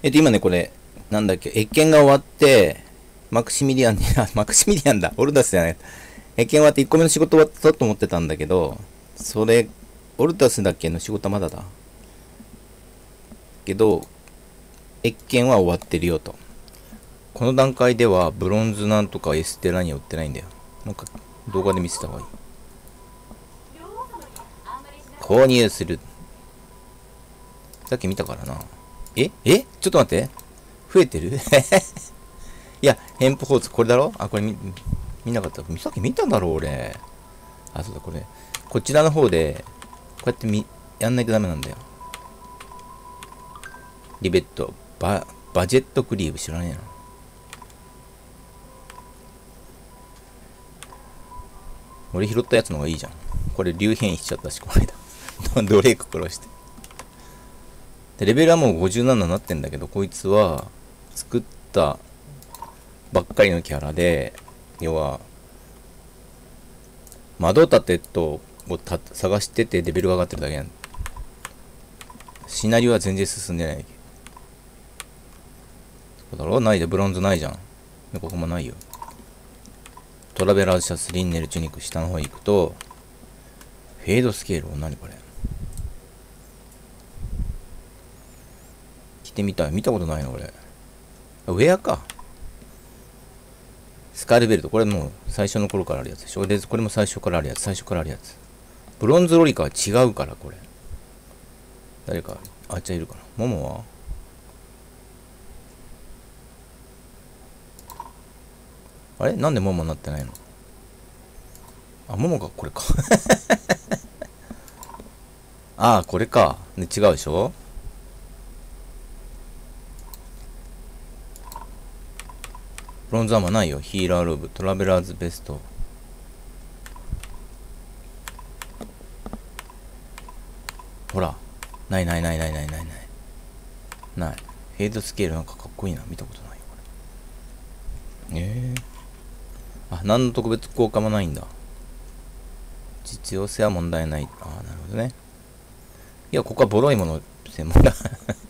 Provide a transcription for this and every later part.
今ね、これ、なんだっけ、越見が終わって、マクシミリアンに、マクシミリアンだ、オルタスじゃない。越見終わって1個目の仕事終わったと思ってたんだけど、それ、オルタスだっけの仕事はまだだ。けど、越見は終わってるよと。この段階では、ブロンズなんとかエステラには売ってないんだよ。なんか、動画で見せた方がいい。購入する。さっき見たからな。ちょっと待って。増えてるいや、ヘンプホーツ、これだろあ、これ見なかった。さっき見たんだろ、俺。あ、そうだ、これ。こちらの方で、こうやってやんないとダメなんだよ。リベット、バジェットクリーブ知らねえな。俺拾ったやつの方がいいじゃん。これ、竜変異しちゃったし、この間。ドレイク殺して。で、レベルはもう57になってんだけど、こいつは、作ったばっかりのキャラで、要は、窓立てを探しててレベルが上がってるだけなんだ。シナリオは全然進んでない。そうだろないで、ブロンズないじゃん。で、ここもないよ。トラベラーズシャツ、リンネル、チュニック、下の方行くと、フェードスケール、何これ。着てみたい。見たことないの、これ。ウェアか。スカールベルト。これもう最初の頃からあるやつでしょ。で、これも最初からあるやつ。最初からあるやつ。ブロンズロリカは違うから、これ。誰か、あっちゃいるかな。モモはあれなんでモモになってないの？あ、モモがこれか。ああ、これか。で、違うでしょ。ブロンズアーマーないよ。ヒーラーローブ、トラベラーズベスト。ほら。ないないないないないないない。ない。フェードスケールなんかかっこいいな。見たことないよ、これ。あ、何の特別効果もないんだ。実用性は問題ない。ああ、なるほどね。いや、ここはボロいもの専門だ。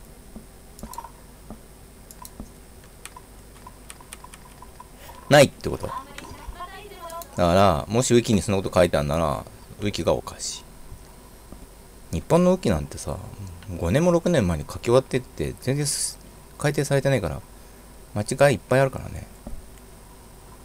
ないってこと。だから、もしウィキにそんなこと書いてあるなら、ウィキがおかしい。日本のウィキなんてさ、5年も6年前に書き終わってって、全然改定されてないから、間違いいっぱいあるからね。